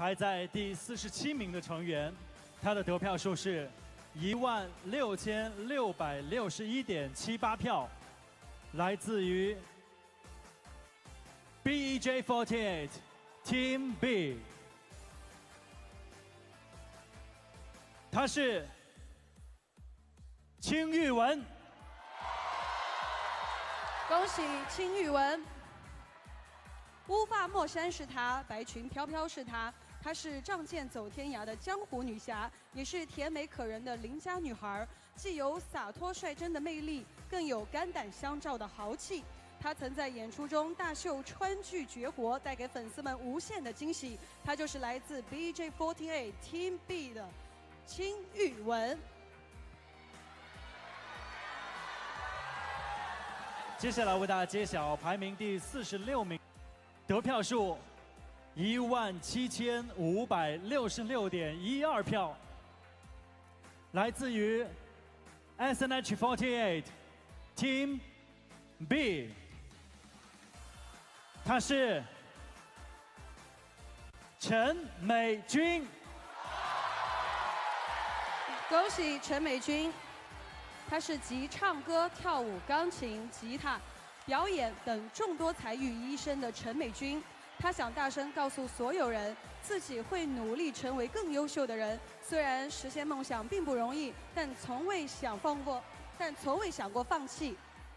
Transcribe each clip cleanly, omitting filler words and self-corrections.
排在第47名的成员，他的得票数是16661.78票，来自于 BEJ48 Team B， 他是青玉文。 恭喜青玉文！乌发莫山是她，白裙飘飘是她。她是仗剑走天涯的江湖女侠，也是甜美可人的邻家女孩，既有洒脱率真的魅力，更有肝胆相照的豪气。她曾在演出中大秀川剧绝活，带给粉丝们无限的惊喜。她就是来自 BEJ48 Team B 的青玉文。 接下来为大家揭晓排名第46名，得票数17566.12票，来自于 SNH48 Team B， 她是陈美君。 恭喜陈美君！她是集唱歌、跳舞、钢琴、吉他、表演等众多才艺于一身的陈美君。她想大声告诉所有人，自己会努力成为更优秀的人。虽然实现梦想并不容易，但从未想过放弃。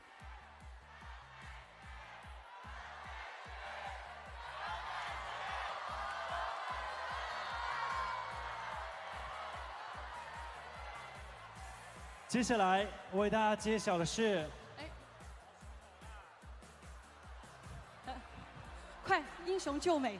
接下来为大家揭晓的是， 快，英雄救美！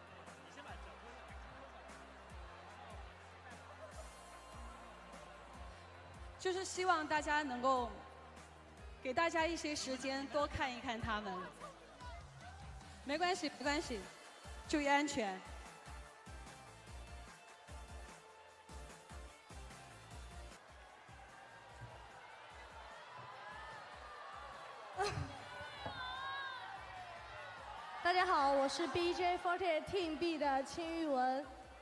就是希望大家能够给大家一些时间，多看一看他们。没关系，没关系，注意安全。 大家好，我是 BEJ48 Team B 的青玉文。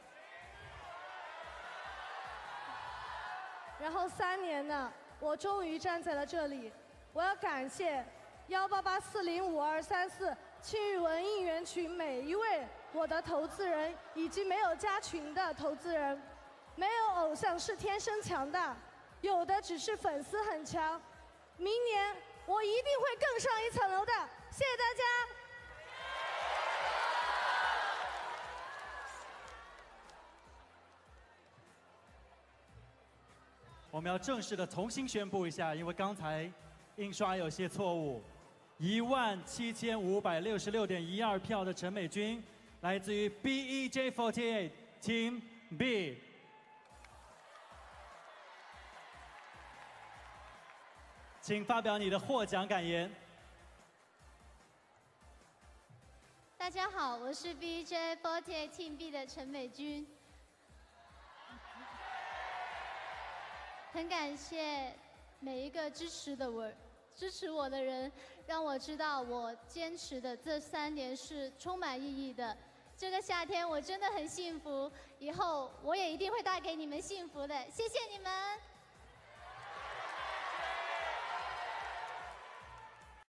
然后3年呢，我终于站在了这里。我要感谢188405234青玉文应援群每一位我的投资人，以及没有加群的投资人。没有偶像是天生强大，有的只是粉丝很强。明年我一定会更上一层楼的。谢谢大家。 我们要正式的重新宣布一下，因为刚才印刷有些错误。17566.12票的陈美君，来自于 BEJ48 Team B。请发表你的获奖感言。 大家好，我是 BEJ48 Team B 的陈美君。很感谢每一个支持我的人，让我知道我坚持的这3年是充满意义的。这个夏天我真的很幸福，以后我也一定会带给你们幸福的。谢谢你们。